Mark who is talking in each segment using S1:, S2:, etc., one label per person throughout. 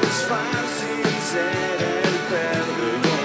S1: es fácil ser el perdedor.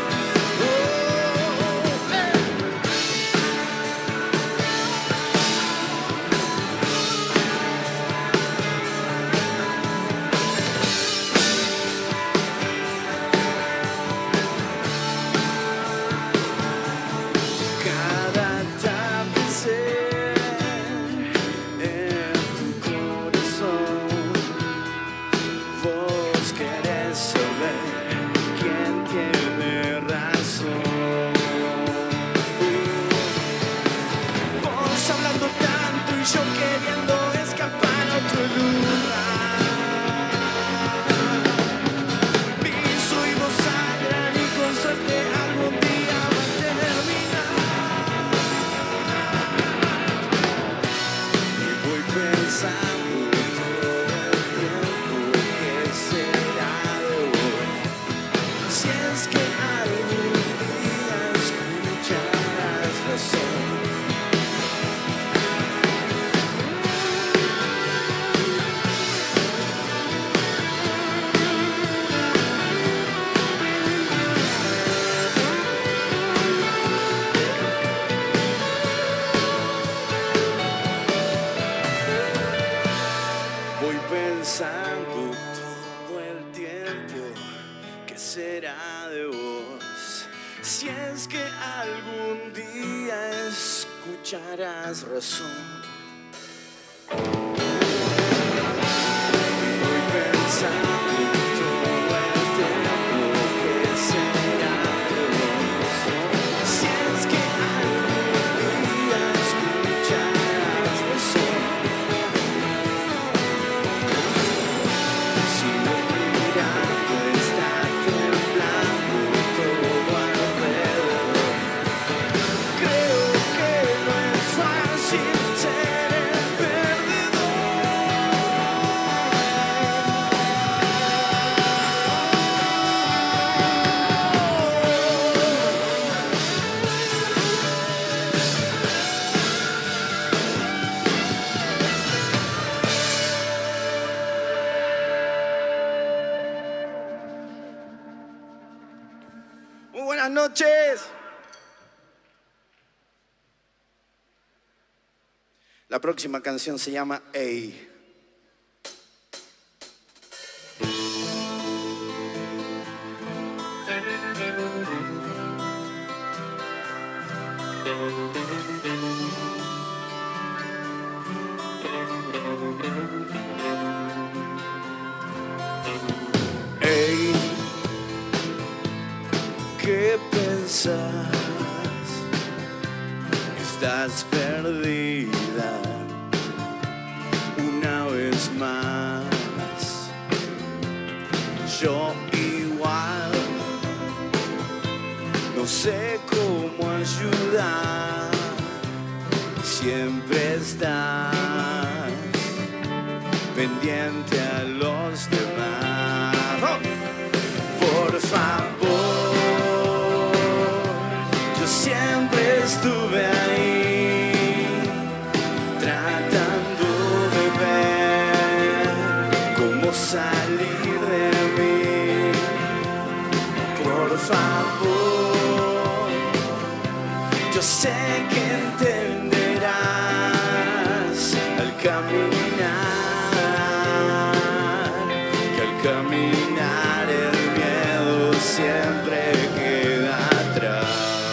S1: Pensando todo el tiempo que será de vos, si es que algún día escucharás razón. Voy pensando todo el tiempo que será de vos, si es que algún día escucharás razón. Muy buenas noches. La próxima canción se llama Ey. Ey, ¿qué pensás? Estás perdida una vez más. Yo igual no sé cómo ayudar. Siempre estás pendiente a los demás. ¡Oh! Por favor, yo siempre estuve ahí, tratando de ver cómo salir de mí. Por favor, yo sé que entenderás al caminar, que al caminar el miedo siempre queda atrás.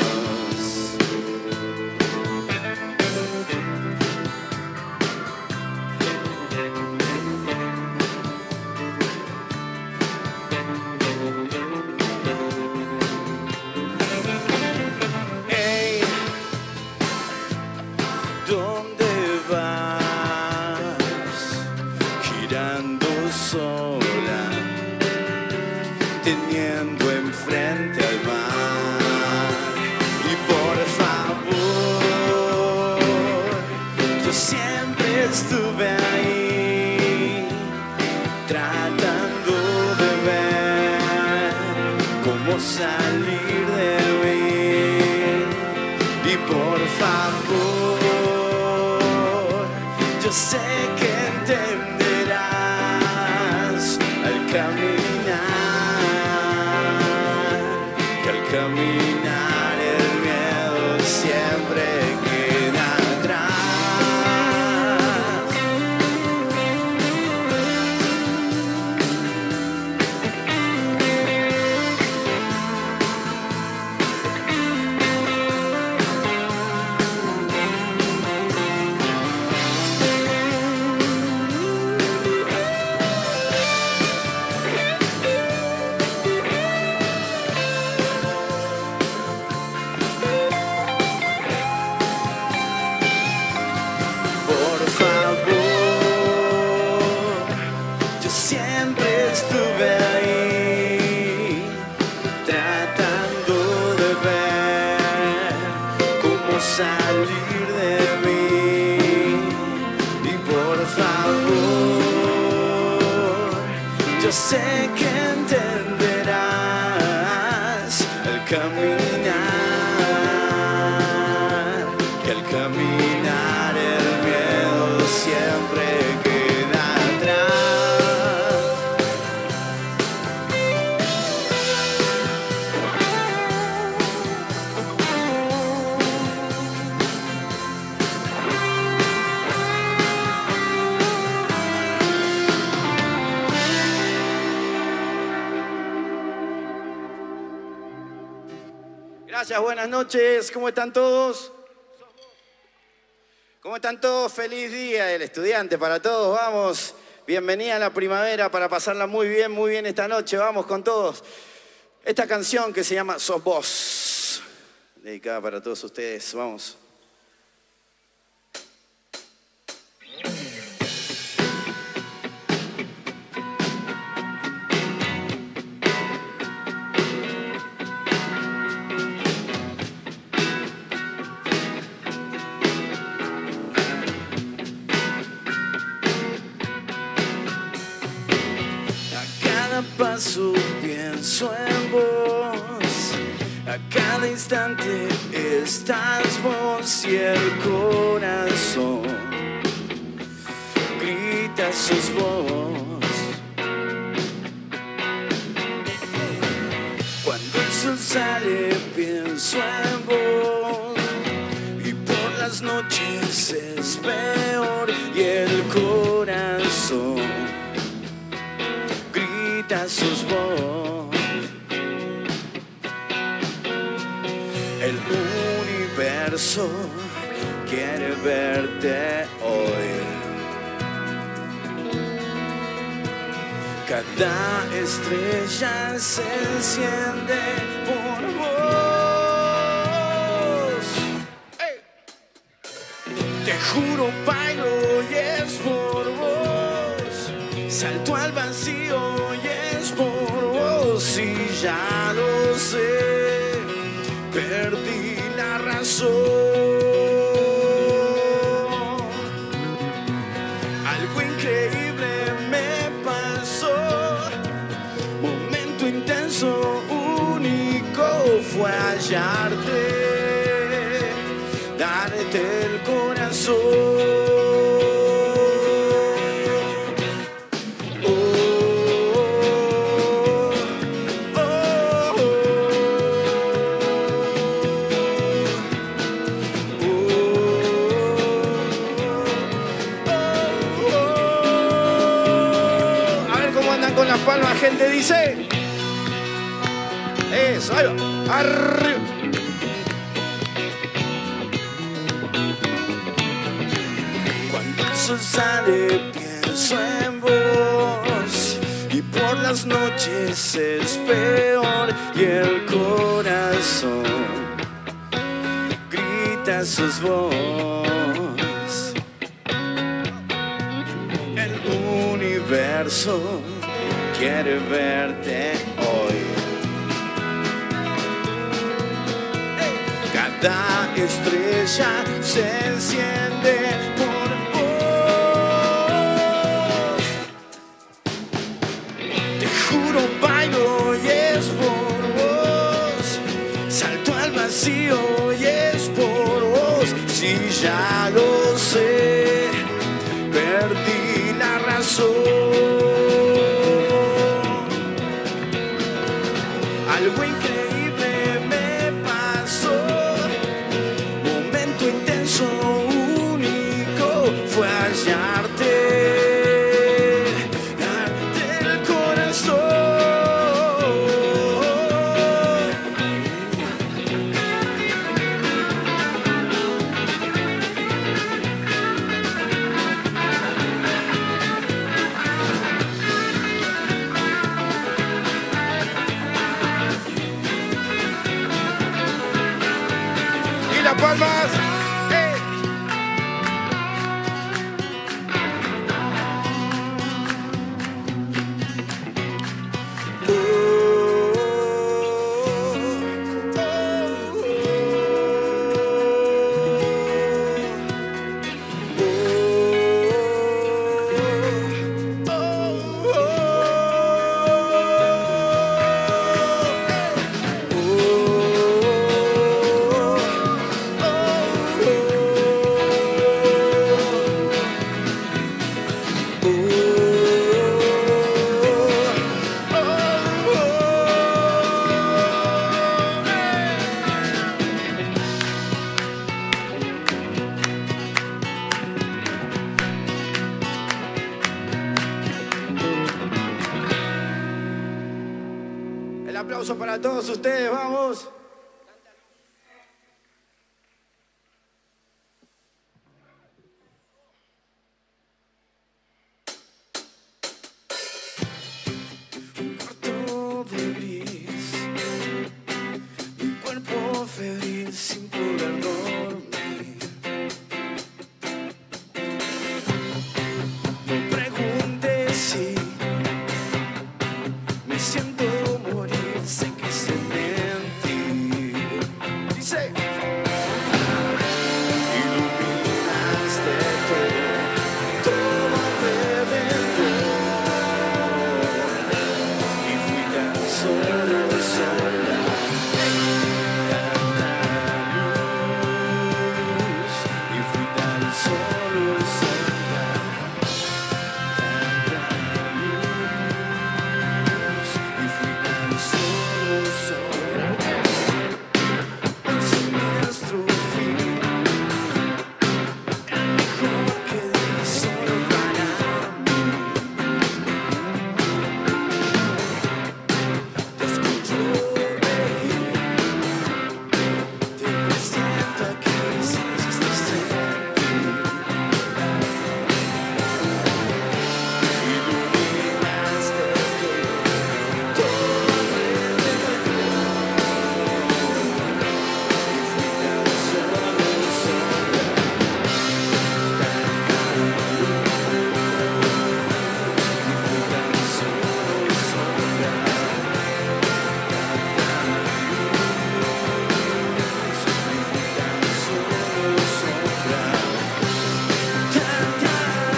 S1: Hey, ¿dónde vas? Girando sola, teniendo enfrente al mar. Y por favor, yo siempre estuve ahí, tratando de ver cómo salir de mí. Y por favor, yo sé que entenderás al caminar. yo sé que entenderás al caminar, que al caminar el miedo siempre queda atrás. Gracias, buenas noches. ¿Cómo están todos? ¿Cómo están todos? Feliz día del estudiante para todos. Vamos, bienvenida a la primavera para pasarla muy bien esta noche. Vamos con todos. Esta canción que se llama Sos Vos, dedicada para todos ustedes. Vamos. Paso pienso en vos, a cada instante estás vos y el corazón grita sos vos. Cuando el sol sale pienso en vos y por las noches es peor y el corazón sos vos. El universo quiere verte hoy. Cada estrella se enciende por vos. ¡Hey! Te juro, bailo y es por vos. Salto al vacío y es por vos y ya lo sé, perdí la razón. Algo increíble me pasó, momento intenso, único fue hallarte, darte el corazón. La gente dice eso, ahí va, arriba. Cuando el sol sale pienso en vos y por las noches es peor y el corazón grita sos vos. El universo quiere verte hoy. Cada estrella se enciende por vos. Te juro, bailo y es por vos. Salto al vacío y es por vos. Si ya lo sé, perdí la razón. Algo increíble me pasó, momento intenso, único, fue hallarte, darte el corazón. Palmas. aplauso para todos ustedes, vamos. Un cuarto de gris, mi cuerpo febril sin poder dormir. No preguntes si me siento morir, sé que sé mentir. Dice, iluminaste todo alrededor y fui tan solo sola, tanta luz, y fui tan solo sola, tanta luz, y fui tan solo sola. Un siniestro fin, el mejor que di solo para mí. Te escucho reír, te presiento aquí si estás en mí. Iluminaste todo alrededor y fui tan solo sola, tanta luz, y fui tan solo sola, tanta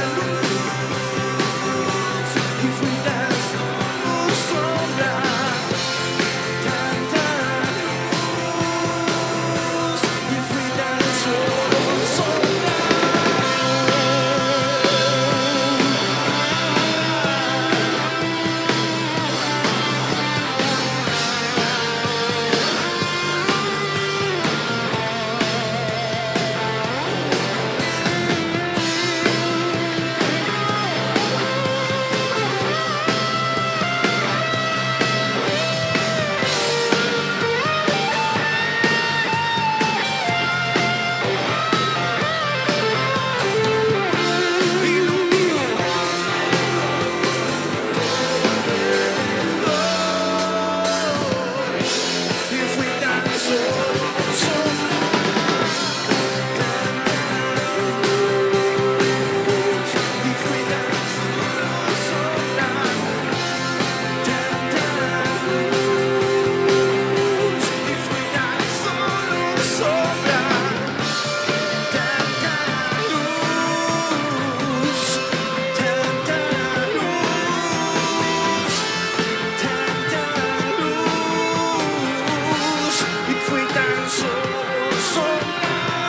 S1: luz, y fui tan solo sola, tanta luz, y fui tan solo sola. Y fui tan solo sola, y fui tan solo sola, tanta luz, y fui tan solo sola, tanta luz, tanta luz, tanta luz, y fui tan solo sola.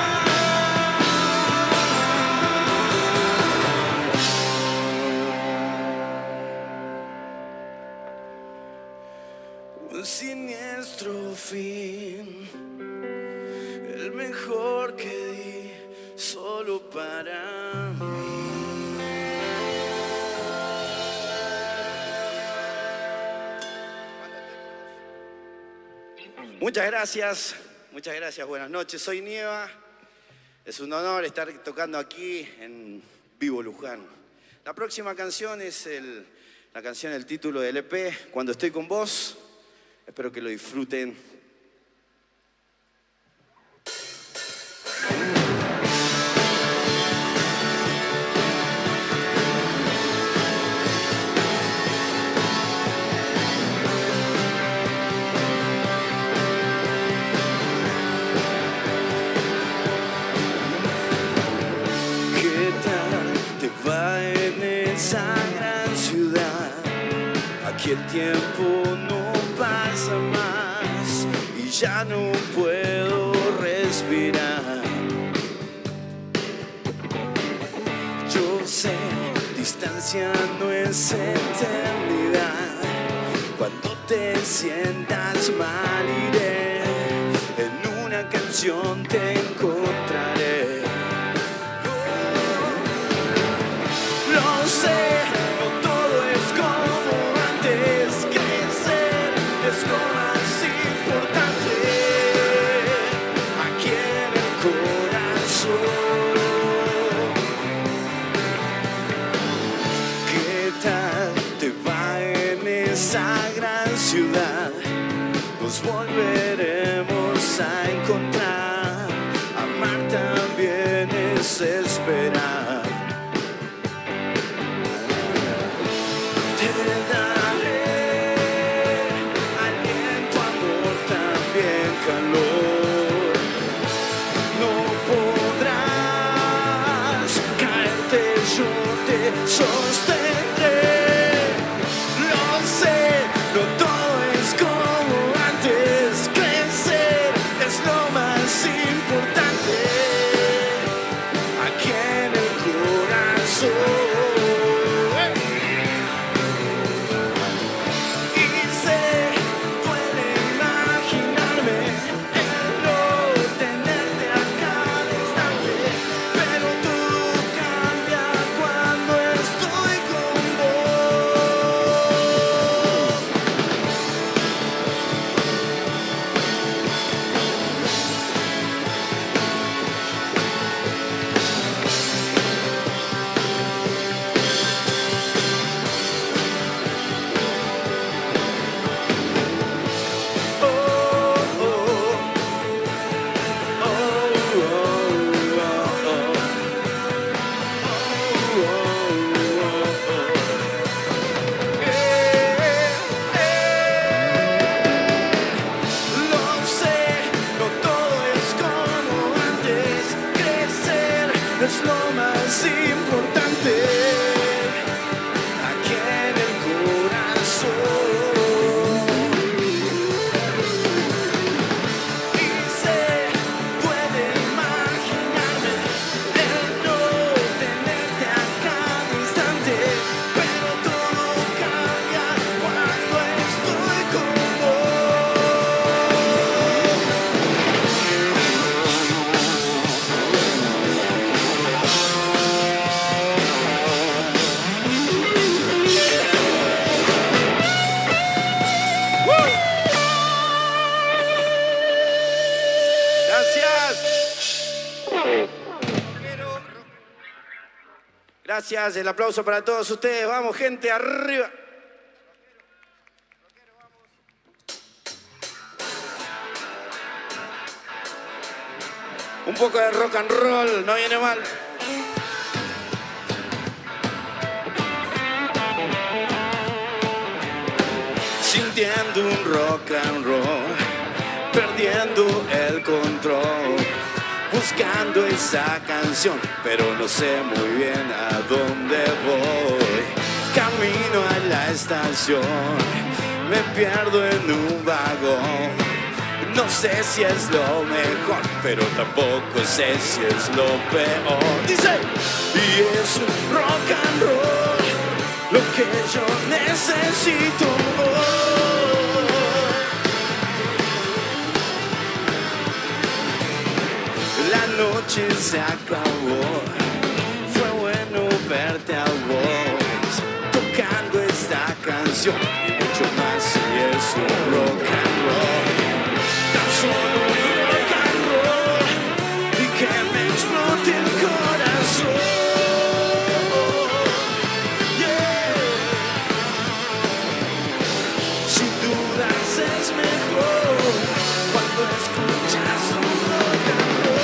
S1: Un siniestro fin, el mejor que di solo para mí. Muchas gracias, buenas noches. Soy Nieva. Es un honor estar tocando aquí en Vivo Luján. La próxima canción es la canción, el título del EP, Cuando estoy con vos. Espero que lo disfruten. ¿Qué tal te va en esa gran ciudad? Aquí el tiempo no pasa más y ya no puedo respirar. Yo sé, distancia no es eternidad. Cuando te sientas mal iré, en una canción te encontraré. Lo sé, no todo es como antes, crecer es como esa gran ciudad nos volveremos a encontrar. Amar también es esperar. Te daré aliento, amor, también calor. No podrás caerte, yo te sostendré. Lo sé, no todo es como antes. Crecer es lo más importante aquí en el corazón. Es lo más importante aquí en el corazón. Y se puede imaginarme el no tenerte a cada instante, pero todo cambia cuando estoy con Gracias, el aplauso para todos ustedes. Vamos, gente, arriba. Un poco de rock and roll, no viene mal. Sintiendo un rock and roll, perdiendo el control. Buscando esa canción, pero no sé muy bien a dónde voy. Camino a la estación, me pierdo en un vagón. No sé si es lo mejor, pero tampoco sé si es lo peor. Dice, y es un rock and roll, lo que yo necesito hoy. La noche se acabó, fue bueno verte a vos tocando esta canción y mucho más si es un rock and roll. Tan solo un rock and roll y que me explote el corazón. Yeah. Sin dudas es mejor cuando escuchas un rock and roll.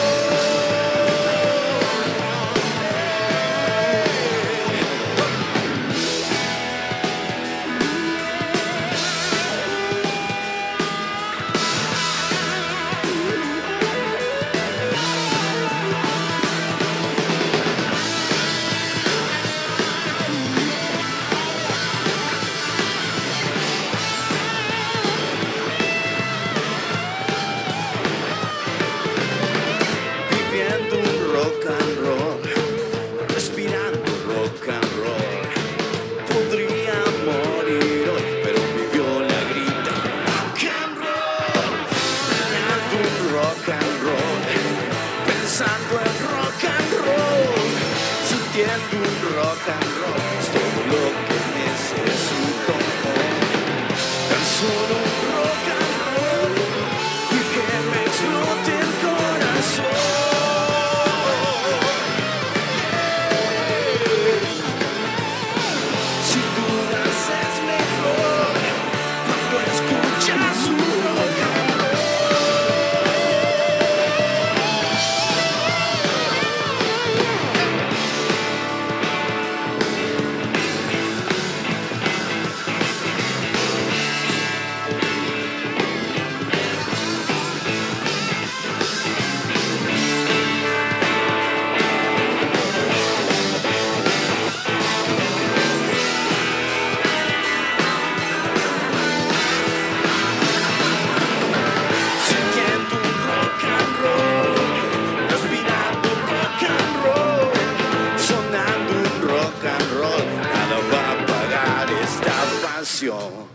S1: nació.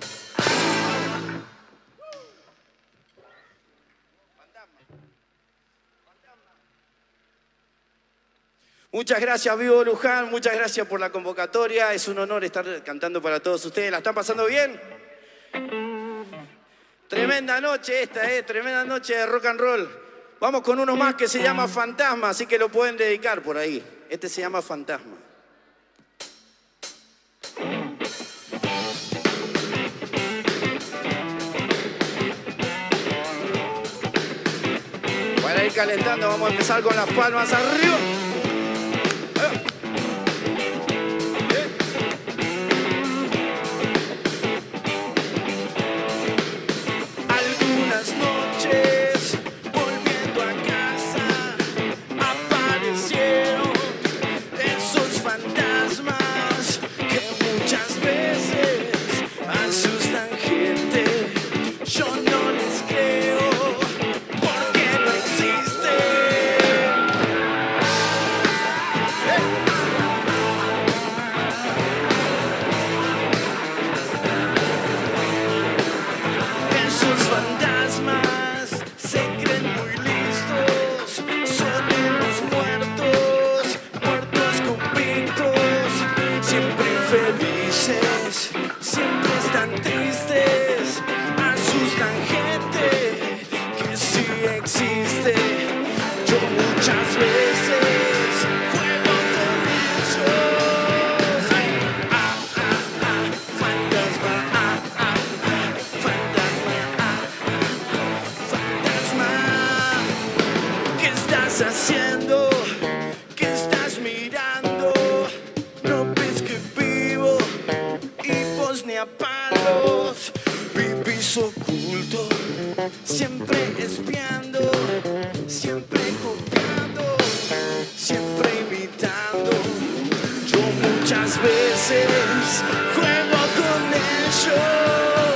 S1: Muchas gracias, Vivo Luján, muchas gracias por la convocatoria. Es un honor estar cantando para todos ustedes. ¿La están pasando bien? Tremenda noche esta, tremenda noche de rock and roll. Vamos con uno más que se llama Fantasma, así que lo pueden dedicar por ahí. Este se llama Fantasma. Para ir calentando, vamos a empezar con las palmas arriba. Algunas noches, volviendo a casa, aparecieron esos fantasmas que muchas veces asustan gente. Yo no les creo porque no existen. Esos fantasmas se creen muy listos, son unos muertos, muertos convictos, siempre infelices, siempre están tristes, asustan gente que sí existe. Yo muchas veces juego con ellos. Fantasma, fantasma, ¿qué estás haciendo? ¿Qué estás mirando? No ves que vivo y vos ni a palos. Vivís oculto, siempre espiando, siempre copiando, siempre imitando. Yo muchas veces juego con ellos.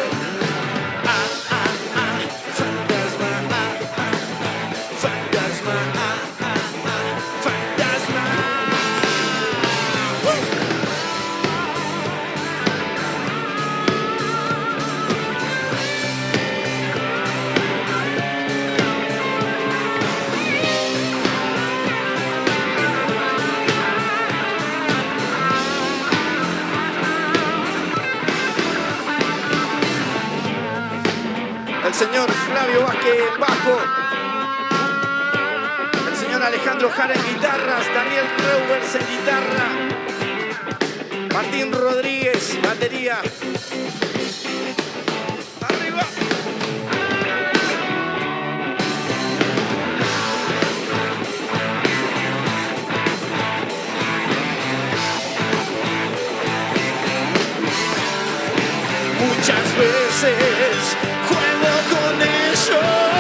S1: Fantasma, fantasma, fantasma. El señor Flavio Vázquez en bajo, el señor Alejandro Jara en guitarras, Daniel Reuvers en guitarra, Martín Rodríguez, batería. ¡Arriba! Muchas veces juego con eso.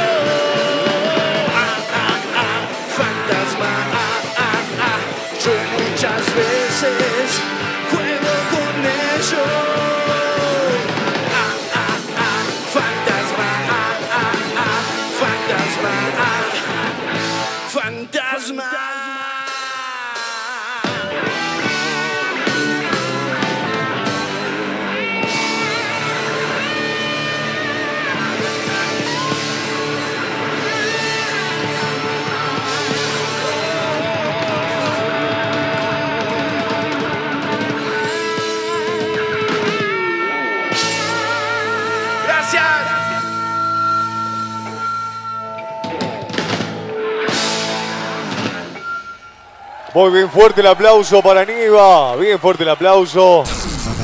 S1: Fantasma, yo muchas veces juego con eso. Fantasma, fantasma, fantasma.
S2: Muy bien fuerte el aplauso para Niva, bien fuerte el aplauso.